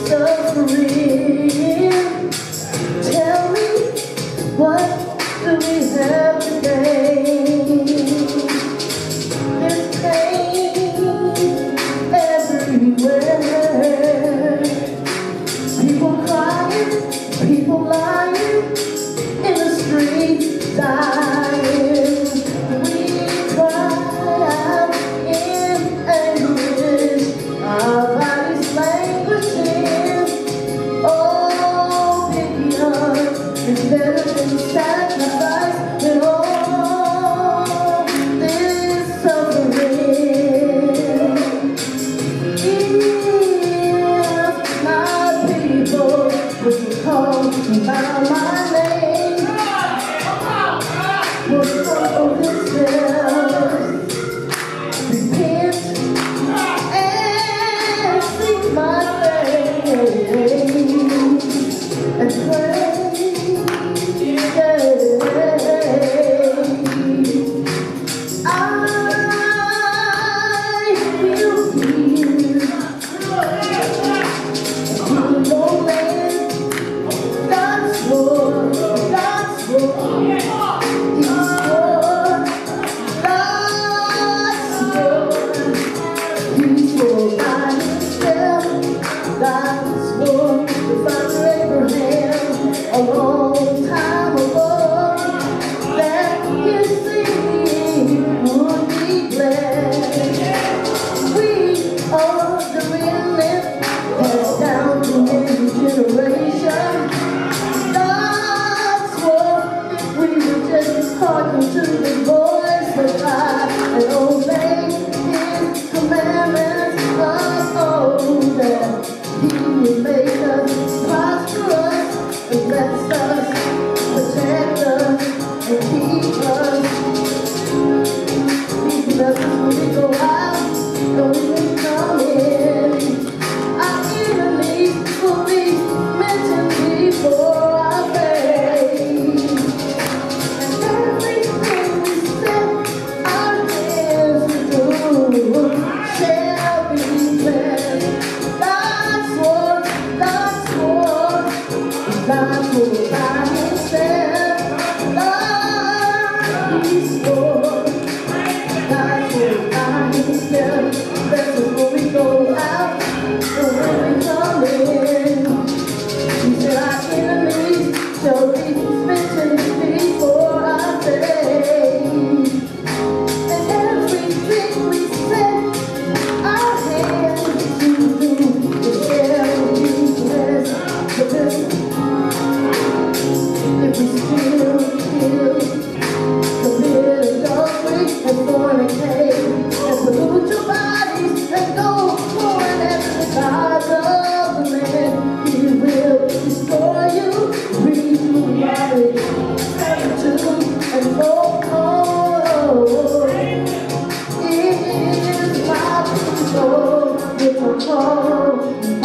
suffering. Tell me, what do we have today? There's pain everywhere. People crying, people lying in the streets, dying. We cry out in anguish, our bodies languishing. Oh, pity us, it's better than sacrifice and all this suffering. If my people would you call by my name, would humble themselves, repent and seek my face and pray. I feel fear. No land, God's war, God's war. He's war, God's war. He's war by himself, God's war. The Father Abraham, a long time ago, that his seed would be blessed. We are the remnant, passed down to every generation. God's war, if we would just hearken to the voice of God and obey his commandments, that he will make us prosperous and bless us, protect us and keep us. He bless us when we go out, when we come in. Our enemies will be mentioned before our face. And everything we set our hands to do shall be blessed. God's war, God's war, God's war by himself. God's war, God's war by himself. That's when we go out and when we come in. He said our enemies shall be mentioned before our face. And everything we set our hands to do shall be blessed. But if we still kill, commit adultery and fornicate, and pollute your bodies and go pouring after the gods of the land, he will destroy you, read you body, attitude, and go home. It is my people which are called